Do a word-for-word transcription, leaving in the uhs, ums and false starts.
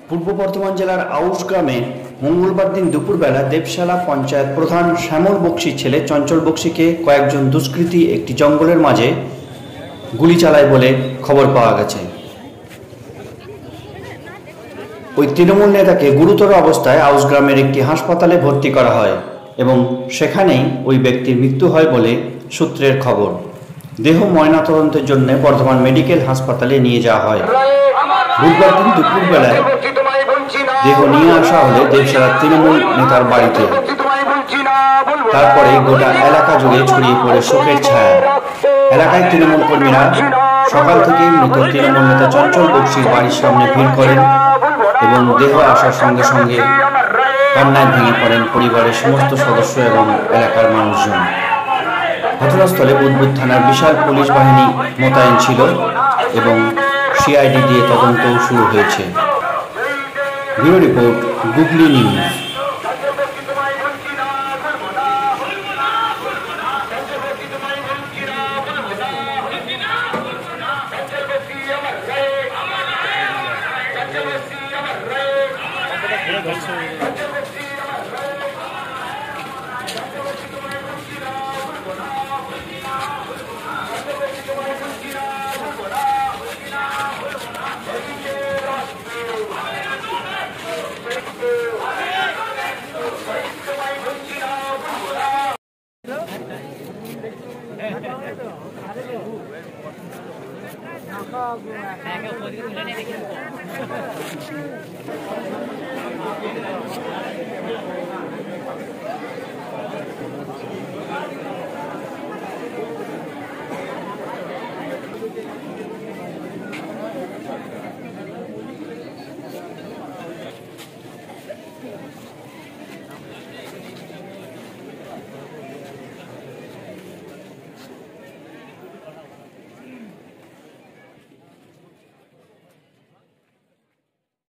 পূর্ব বর্ধমান জেলার আউশ গ্রামে মঙ্গলবার দিন দুপুরবেলা দেবশালা পঞ্চায়েত প্রধান শ্যামল বক্সির ছেলে চঞ্চল বক্সিকে কয়েকজন দুষ্কৃতী একটি জঙ্গলের মাঝে গুলি চালায় বলে খবর পাওয়া গেছে। ওই তৃণমূল নেতাকে গুরুতর অবস্থায় আউশ গ্রামের একটি হাসপাতালে ভর্তি করা হয় এবং সেখানেই ওই ব্যক্তির মৃত্যু হয় বলে সূত্রের খবর। দেহ ময়নাতদন্তের জন্য বর্ধমান মেডিকেল হাসপাতালে নিয়ে যাওয়া হয়। বুধবার দিন দুপুরবেলায় দেহ নিয়ে আসা হলে দেবশালার তৃণমূল নেতার বাড়িতে। তারপরে গোটা এলাকা জুড়ে ছড়িয়ে পড়ে শোকের ছায়া। এলাকায় তৃণমূল কর্মীরা সকাল থেকে মৃত তৃণমূল নেতা চঞ্চল বক্সির বাড়ির সামনে ভিড় করেন এবং দেহ আসার সঙ্গে সঙ্গে কান্নায় ভেঙে পড়েন পরিবারের সমস্ত সদস্য এবং এলাকার মানুষজন। ঘটনাস্থলে বুদবুদ থানার বিশাল পুলিশ বাহিনী মোতায়েন ছিল এবং সিআইডি দিয়ে তদন্তও শুরু হয়েছে। Bureau report, googly news.